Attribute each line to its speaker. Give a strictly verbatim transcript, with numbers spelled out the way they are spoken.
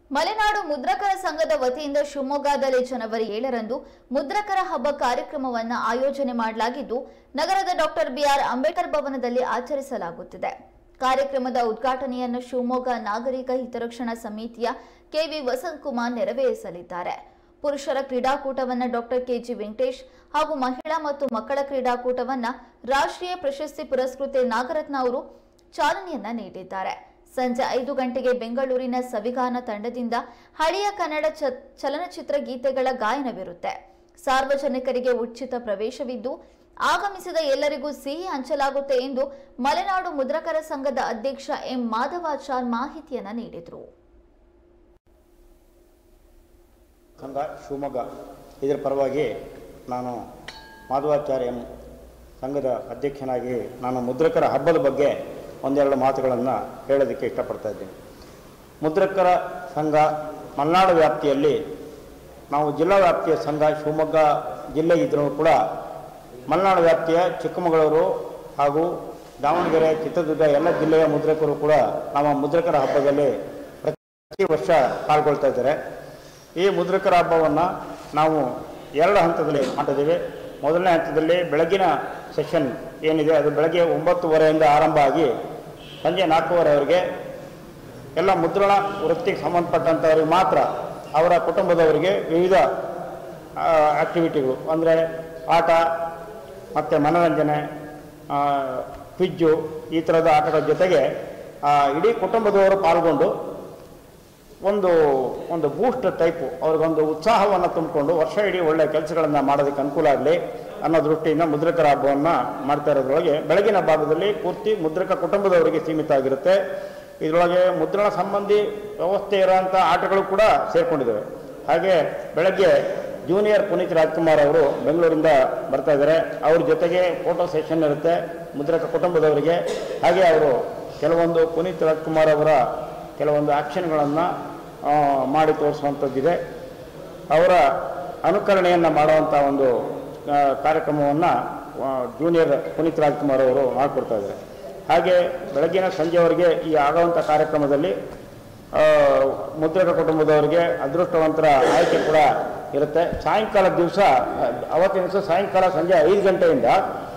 Speaker 1: ಮಲೆನಾಡು ಮುದ್ರಕರ ಸಂಘದ ವತಿಯಿಂದ ಶಿವಮೊಗ್ಗದಲ್ಲಿ ಜನವರಿ ಏಳರಂದು ಮುದ್ರಕರ ಹಬ್ಬ ಕಾರ್ಯಕ್ರಮವನ್ನು ಆಯೋಜನೆ ಮಾಡಲಾಗಿದ್ದು ನಗರದ ಡಾಕ್ಟರ್ ಬಿಆರ್ ಅಂಬೇಡ್ಕರ್ ಭವನದಲ್ಲಿ ಆಚರಿಸಲಾಗುತ್ತಿದೆ. ಕಾರ್ಯಕ್ರಮದ ಉದ್ಘಾಟನೆಯನ್ನು ಶಿವಮೊಗ್ಗ ನಾಗರಿಕ ಹಿತರಕ್ಷಣಾ ಸಮಿತಿಯ ಕೆವಿ ವಸಂತಕುಮಾರ್ ನೆರವೇರಿಸಲಿದ್ದಾರೆ. ಪುರುಷರ ಕ್ರೀಡಾಕೂಟವನ್ನು ಡಾಕ್ಟರ್ ಕೆಜಿ ವೆಂಕಟೇಶ್ ಹಾಗೂ ಮಹಿಳಾ ಮತ್ತು ಮಕ್ಕಳ ಕ್ರೀಡಾಕೂಟವನ್ನು ರಾಷ್ಟ್ರೀಯ ಪ್ರಶಸ್ತಿ ಪುರಸ್ಕೃತೆ ನಾಗರತ್ನ ಅವರು ಚಾಲನೆಯನ್ನ ನೀಡಿದ್ದಾರೆ. ಸಂಜೆ ಐದು ಗಂಟೆಗೆ ಬೆಂಗಳೂರಿನ ಸವಿಗಾನ ತಂಡದಿಂದ ಹಳೆಯ ಕನ್ನಡ ಚಲನಚಿತ್ರ ಗೀತೆಗಳ ಗಾಯನವಿರುತ್ತೆ. ಸಾರ್ವಜನಿಕರಿಗೆ ಉಚಿತ ಪ್ರವೇಶವಿದ್ದು ಆಗಮಿಸಿದ ಎಲ್ಲರಿಗೂ ಸಿಹಿ ಹಂಚಲಾಗುತ್ತೆ ಎಂದು ಮಲೆನಾಡು ಮುದ್ರಕರ ಸಂಘದ ಅಧ್ಯಕ್ಷ ಎಂ ಮಾಧವಾಚಾರ್ ಮಾಹಿತಿಯನ್ನ ನೀಡಿದರು.
Speaker 2: ಸಂಘ ಶಿವಮೊಗ್ಗ ಇದರ ಪರವಾಗಿ ನಾನು ಮಾಧವಾಚಾರ್ ಎಂ ಸಂಘದ ಅಧ್ಯಕ್ಷನಾಗಿ ನಾನು ಮುದ್ರಕರ ಹಬ್ಬದ ಬಗ್ಗೆ ಒಂದೆರಡು ಮಾತುಗಳನ್ನು ಹೇಳೋದಕ್ಕೆ ಇಷ್ಟಪಡ್ತಾ ಇದ್ದೀನಿ. ಮುದ್ರಕರ ಸಂಘ ಮಲೆನಾಡು ವ್ಯಾಪ್ತಿಯಲ್ಲಿ ನಾವು ಜಿಲ್ಲಾ ವ್ಯಾಪ್ತಿಯ ಸಂಘ ಶಿವಮೊಗ್ಗ ಜಿಲ್ಲೆ ಇದ್ದರೂ ಕೂಡ ಮಲೆನಾಡು ವ್ಯಾಪ್ತಿಯ ಚಿಕ್ಕಮಗಳೂರು ಹಾಗೂ ದಾವಣಗೆರೆ, ಚಿತ್ರದುರ್ಗ ಎಲ್ಲ ಜಿಲ್ಲೆಯ ಮುದ್ರಕರು ಕೂಡ ನಮ್ಮ ಮುದ್ರಕರ ಹಬ್ಬದಲ್ಲಿ ಪ್ರತಿ ವರ್ಷ ಪಾಲ್ಗೊಳ್ತಾ ಇದ್ದಾರೆ. ಈ ಮುದ್ರಕರ ಹಬ್ಬವನ್ನು ನಾವು ಎರಡು ಹಂತದಲ್ಲಿ ಮಾಡಿದ್ದೇವೆ. ಮೊದಲನೇ ಹಂತದಲ್ಲಿ ಬೆಳಗಿನ ಸೆಷನ್ ಏನಿದೆ ಅದು ಬೆಳಗ್ಗೆ ಒಂಬತ್ತುವರೆಯಿಂದ ಆರಂಭ ಆಗಿ ಸಂಜೆ ನಾಲ್ಕೂವರೆವರೆಗೆ ಎಲ್ಲ ಮುದ್ರಣ ವೃತ್ತಿಗೆ ಸಂಬಂಧಪಟ್ಟಂಥವ್ರಿಗೆ ಮಾತ್ರ ಅವರ ಕುಟುಂಬದವರಿಗೆ ವಿವಿಧ ಆ್ಯಕ್ಟಿವಿಟಿಗಳು ಅಂದರೆ ಆಟ ಮತ್ತು ಮನೋರಂಜನೆ, ಕ್ವಿಜ್ಜು ಈ ಥರದ ಆಟಗಳ ಜೊತೆಗೆ ಇಡೀ ಕುಟುಂಬದವರು ಪಾಲ್ಗೊಂಡು ಒಂದು ಒಂದು ಬೂಸ್ಟ್ ಟೈಪು ಅವ್ರಿಗೊಂದು ಉತ್ಸಾಹವನ್ನು ತುಂಬಿಕೊಂಡು ವರ್ಷ ಇಡೀ ಒಳ್ಳೆಯ ಕೆಲಸಗಳನ್ನು ಮಾಡೋದಕ್ಕೆ ಅನುಕೂಲ ಆಗಲಿ ಅನ್ನೋ ದೃಷ್ಟಿಯಿಂದ ಮುದ್ರಕರ ಹಬ್ಬವನ್ನು ಮಾಡ್ತಾ ಇರೋದ್ರೊಳಗೆ ಬೆಳಗಿನ ಭಾಗದಲ್ಲಿ ಪೂರ್ತಿ ಮುದ್ರಕ ಕುಟುಂಬದವರಿಗೆ ಸೀಮಿತ ಆಗಿರುತ್ತೆ. ಇದರೊಳಗೆ ಮುದ್ರಣ ಸಂಬಂಧಿ ವ್ಯವಸ್ಥೆ ಇರೋಂಥ ಆಟಗಳು ಕೂಡ ಸೇರಿಕೊಂಡಿದ್ದಾವೆ. ಹಾಗೆ ಬೆಳಗ್ಗೆ ಜೂನಿಯರ್ ಪುನೀತ್ ರಾಜ್ಕುಮಾರ್ ಅವರು ಬೆಂಗಳೂರಿಂದ ಬರ್ತಾ ಇದ್ದಾರೆ. ಅವ್ರ ಜೊತೆಗೆ ಫೋಟೋ ಸೆಷನ್ ಇರುತ್ತೆ ಮುದ್ರಕ ಕುಟುಂಬದವರಿಗೆ. ಹಾಗೆ ಅವರು ಕೆಲವೊಂದು ಪುನೀತ್ ರಾಜ್ಕುಮಾರ್ ಅವರ ಕೆಲವೊಂದು ಆ್ಯಕ್ಷನ್ಗಳನ್ನು ಮಾಡಿ ತೋರಿಸುವಂಥದ್ದಿದೆ. ಅವರ ಅನುಕರಣೆಯನ್ನು ಮಾಡುವಂಥ ಒಂದು ಕಾರ್ಯಕ್ರಮವನ್ನು ಜೂನಿಯರ್ ಪುನೀತ್ ರಾಜ್ಕುಮಾರ್ ಅವರು ಮಾಡಿಕೊಡ್ತಾ ಇದ್ದಾರೆ. ಹಾಗೆ ಬೆಳಗ್ಗಿನ ಸಂಜೆವರೆಗೆ ಈ ಆಗುವಂಥ ಕಾರ್ಯಕ್ರಮದಲ್ಲಿ ಮುದ್ರಕ ಕುಟುಂಬದವರಿಗೆ ಅದೃಷ್ಟವಂತರ ಆಯ್ಕೆ ಕೂಡ ಇರುತ್ತೆ. ಸಾಯಂಕಾಲ ದಿವಸ ಅವತ್ತಿನ ದಿವಸ ಸಾಯಂಕಾಲ ಸಂಜೆ ಐದು ಗಂಟೆಯಿಂದ